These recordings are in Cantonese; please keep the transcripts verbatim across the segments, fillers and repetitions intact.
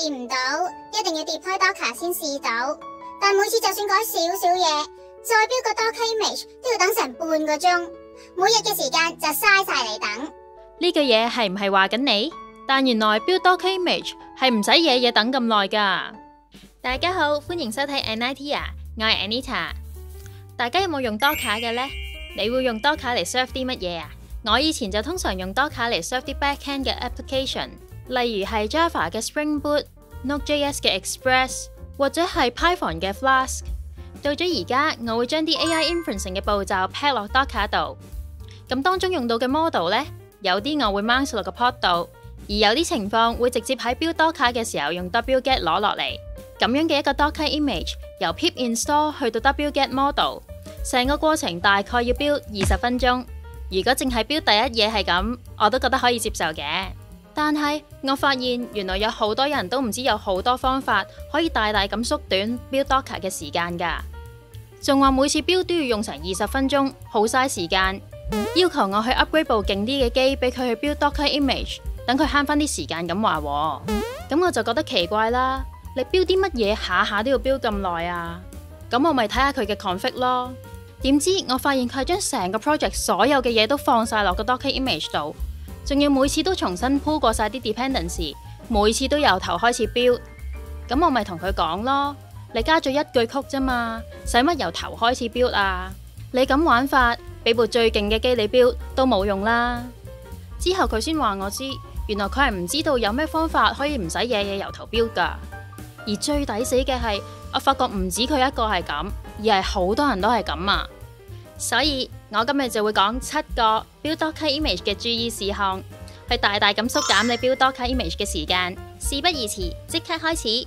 試唔到，一定要跌開 Docker 先試到。但每次就算改少少嘢，再標個 Docker image 都要等成半個鐘，每日嘅時間就嘥晒嚟等。 呢句嘢係唔係話緊你？但原來 build Docker image 係唔使嘢嘢等咁耐噶。大家好，歡迎收睇 Anitea， 我係 Anita。大家有冇用 Docker 嘅呢？你會用 Docker 嚟 serve 啲乜嘢啊？我以前就通常用 Docker 嚟 serve 啲 backend 嘅 application， 例如係 Java 嘅 Spring Boot、Node.js 嘅 Express， 或者係 Python 嘅 Flask。到咗而家，我會將啲 A I inferencing 嘅步驟 pack 落 Docker 度。咁當中用到嘅 model 呢，有啲我會 mount 落個 pod 度，而有啲情況會直接喺 build Docker 嘅時候用 wget 攞落嚟。咁樣嘅一個 Docker image 由 pip install 去到 wget model， 成個過程大概要 build 二十分鐘。如果淨係 build 第一嘢係咁，我都覺得可以接受嘅。但係我發現原來有好多人都唔知有好多方法可以大大咁縮短 build Docker 嘅時間㗎，仲話每次 build 都要用成二十分鐘，好嘥時間。要求我去 upgrade 部勁啲嘅機俾佢去 build Docker image， 等佢慳翻啲時間咁話喎。咁我就覺得奇怪啦，你 build 啲乜嘢下下都要 build 咁耐啊？咁我咪睇下佢嘅 config 咯。點知我發現佢係將成個 project 所有嘅嘢都放晒落個 Docker image 度，仲要每次都重新鋪過晒啲 dependency， 每次都由頭開始 build。咁我咪同佢講咯，你加咗一句曲啫嘛，使乜由頭開始 build 啊？你咁玩法，俾部最勁嘅機你 build 都冇用啦。之後佢先話我知，原來佢係唔知道有咩方法可以唔使嘢嘢由頭 build 噶。而最抵死嘅係，我發覺唔止佢一個係咁，而係好多人都係咁啊。所以我今日就會講七個 build Docker image 嘅注意事項，去大大咁縮減你 build Docker image 嘅時間。事不宜遲，即刻開始。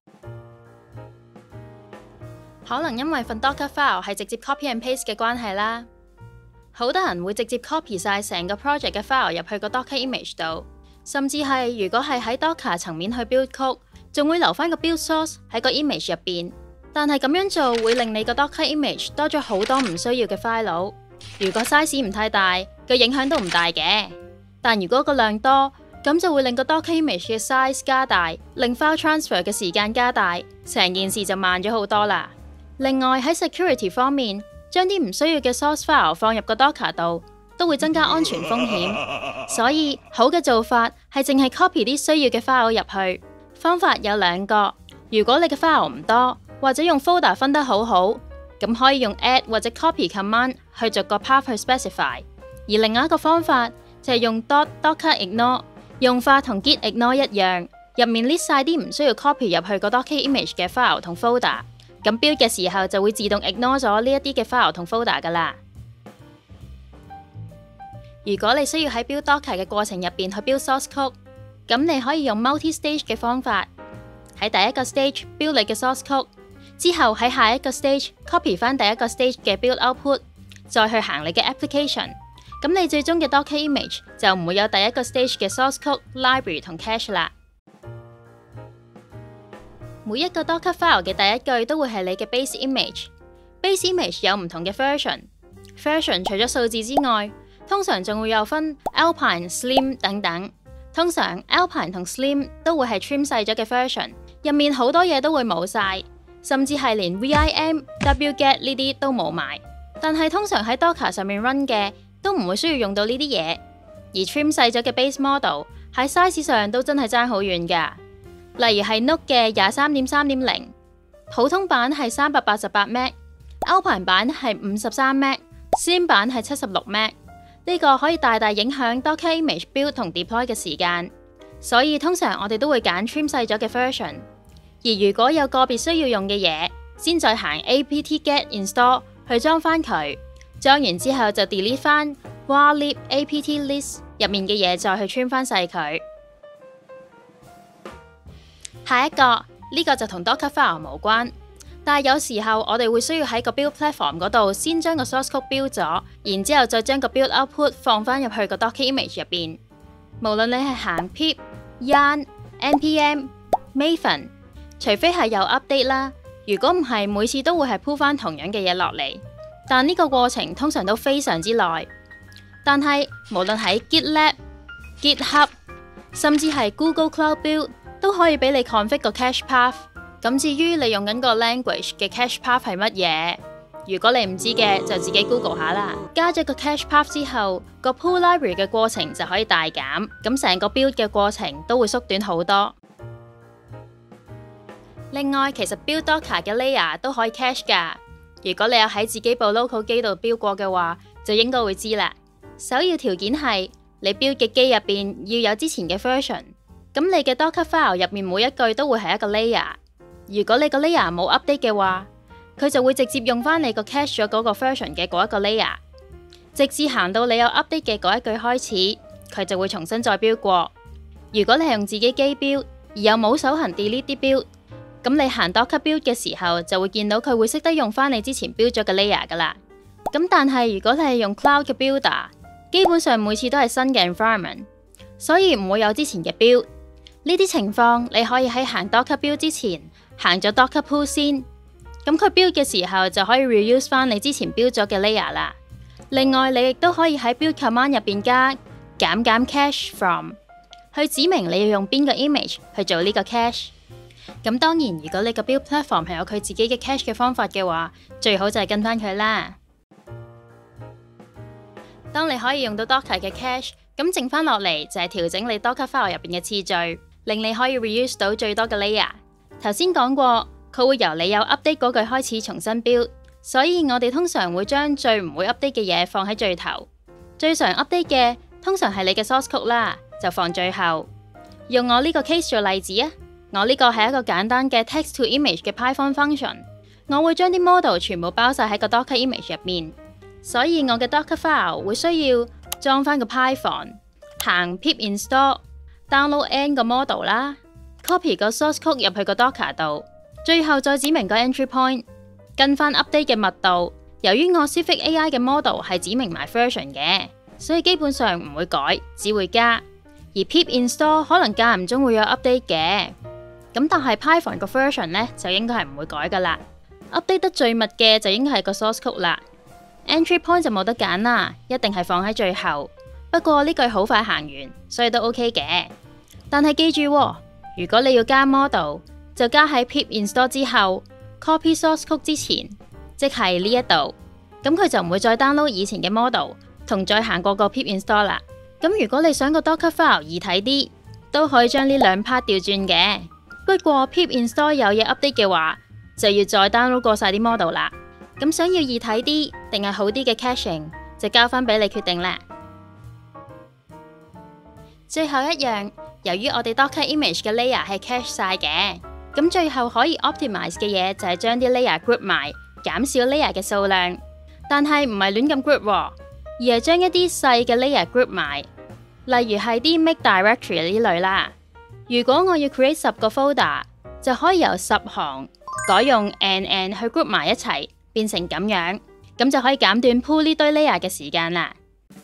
可能因為份 Docker file 係直接 copy and paste 嘅關係啦，好多人會直接 copy 晒成個 project 嘅 file 入去個 Docker image 度，甚至係如果係喺 Docker 層面去 build code，仲會留翻個 build source 喺個 image 入邊。但係咁樣做會令你個 Docker image 多咗好多唔需要嘅 file。如果 size 唔太大，個影響都唔大嘅。但如果個量多，咁就會令個 Docker image 嘅 size 加大，令 file transfer 嘅時間加大，成件事就慢咗好多啦。另外喺 security 方面，將啲唔需要嘅 source file 放入個 Docker 度，都會增加安全風險。所以好嘅做法係淨係 copy 啲需要嘅 file 入去。方法有兩個，如果你嘅 file 唔多，或者用 folder 分得好好，咁可以用 add 或者 copy command 去逐個 path 去 specify。而另外一個方法就係用 dot docker ignore， 用法同 git ignore 一樣，入面 list 晒啲唔需要 copy 入去個 Docker image 嘅 file 同 folder， 咁 build 嘅時候就會自動 ignore 咗呢一啲嘅 file 同 folder 噶啦。如果你需要喺 build Docker 嘅過程入邊去 build source code，咁你可以用 multi-stage 嘅方法，喺第一個 stage build 你嘅 source code。之後喺下一個 stage copy 翻第一個 stage 嘅 build output， 再去行你嘅 application， 咁你最終嘅 Docker image 就唔會有第一個 stage 嘅 source code、library 同 cache 啦。每一個 Docker file 嘅第一句都會係你嘅 base image。base image 有唔同嘅 version，version 除咗數字之外，通常仲會有分 Alpine、Slim 等等。通常 Alpine 同 Slim 都會係 trim 細咗嘅 version， 入面好多嘢都會冇晒。甚至係連 vim、wget 呢啲都冇埋，但係通常喺 Docker 上面 run 嘅都唔會需要用到呢啲嘢。而 trim 細咗嘅 base model 喺 size 上都真係爭好遠㗎。例如係 Node 嘅廿三點三點零，普通版係三百八十八 meg，Alpine 版係五十三 meg，Slim 版係七十六 meg。呢個可以大大影響 Docker image build 同 deploy 嘅時間，所以通常我哋都會揀 trim 細咗嘅 version。而如果有個別需要用嘅嘢，先再行 apt-get install 去裝翻佢，裝完之後就 delete 翻 var lib apt-list 入面嘅嘢，再去 trim 翻細佢。下一個呢、呢個就同 Docker file 無關，但係有時候我哋會需要喺個 build platform 嗰度先將個 source code build 咗，然之後再將個 build output 放翻入去個 Docker image 入邊。無論你係行 pip、yarn、npm、maven，除非係有 update 啦，如果唔係，每次都會係鋪翻同樣嘅嘢落嚟。但呢個過程通常都非常之耐。但係無論喺 GitLab、GitHub，甚至係 Google Cloud Build， 都可以俾你 config 個 cache path。咁至於你用緊個 language 嘅 cache path 係乜嘢？如果你唔知嘅，就自己 Google 下啦。加咗個 cache path 之後，個 pull library 嘅過程就可以大減，咁成個 build 嘅過程都會縮短好多。另外，其實 build Docker 嘅 layer 都可以 cache 㗎。如果你有喺自己部 local 機度 build 過嘅話，就應該會知啦。首要條件係你 build 嘅機入邊要有之前嘅 version， 咁你嘅 Docker file 入面每一句都會係一個 layer。如果你個 layer 冇 update 嘅話，佢就會直接用翻你個 cache 咗嗰個 version 嘅嗰一個 layer， 直至行到你有 update 嘅嗰一句開始，佢就會重新再 build 過。如果你係用自己機 build 而又冇手痕 delete 啲 build， 咁你行 Docker build 嘅時候就會見到佢會識得用翻你之前 build 咗嘅 layer 噶啦。咁但係如果你係用 cloud 嘅 builder， 基本上每次都係新嘅 environment， 所以唔會有之前嘅 build。呢啲情況你可以喺行 Docker build 之前行咗 Docker pull 先。咁佢 build 嘅時候就可以 reuse 翻你之前 build 咗嘅 layer 啦。另外你亦都可以喺 build command 入邊加減減 cache from， 去指明你要用邊個 image 去做呢個 cache。咁當然如果你個 build platform 係有佢自己嘅 cache 嘅方法嘅話，最好就係跟翻佢啦。當你可以用到 Docker 嘅 cache， 咁剩翻落嚟就係調整你 Docker file 入邊嘅次序，令你可以 reuse 到最多嘅 layer。頭先講過，佢會由你有 update 嗰句開始重新 build， 所以我哋通常會將最唔會 update 嘅嘢放喺最頭，最常 update 嘅通常係你嘅 source code 啦，就放最後。用我呢個 case 做例子啊，我呢個係一個簡單嘅 text to image 嘅 Python function， 我會將啲 model 全部包晒喺個 Docker image 入面，所以我嘅 Docker file 會需要裝翻個 Python， 行 pip install download n 個 model 啦， copy 個 source code 入去個 Docker 度。最後再指明個 entry point， 跟翻 update 嘅密度。由於我 Civic A I 嘅 model 係指明埋 version 嘅，所以基本上唔會改，只會加。而 pip install 可能間唔中會有 update 嘅，咁但係 Python 個 version 呢，就應該係唔會改噶啦。update 得最密嘅就應該係個 source code 啦。entry point 就冇得揀啦，一定係放喺最後。不過呢句好快行完，所以都 OK 嘅。但係記住喎，如果你要加 model，就加喺 pip install 之後 ，copy source code 之前，即係呢一度，咁佢就唔會再 download 以前嘅 model， 同再行過個 pip install 啦。咁如果你想個 Docker file 易睇啲，都可以將呢兩 part 調轉嘅。不過 pip install 有嘢 update 嘅話，就要再 download 過晒啲 model 啦。咁想要易睇啲，定係好啲嘅 caching， 就交翻俾你決定啦。最後一樣，由於我哋 Docker image 嘅 layer 係 cache 晒嘅。咁最後可以 optimize 嘅嘢就係將啲 layer group 埋，減少 layer 嘅數量。但係唔係亂咁 group， 而係將一啲細嘅 layer group 埋，例如係啲 make directory 呢類啦。如果我要 create 十個 folder， 就可以由十行改用 and and 去 group 埋一齊，變成咁樣，咁就可以減短 pull 呢堆 layer 嘅時間啦。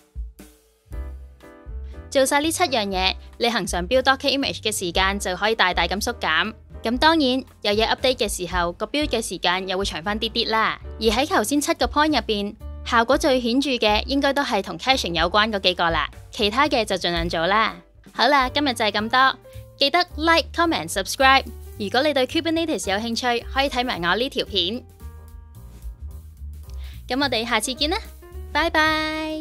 做晒呢七樣嘢，你恆常 build Docker image 嘅時間就可以大大咁縮減。咁當然有嘢 update 嘅時候，個 build 嘅時間又會長翻啲啲啦。而喺頭先七個 point 入邊，效果最顯著嘅應該都係同 caching 有關嗰幾個啦，其他嘅就盡量做啦。好啦，今日就係咁多，記得 like、comment、subscribe。如果你對 Kubernetes 有興趣，可以睇埋我呢條片。咁我哋下次見啦，拜拜。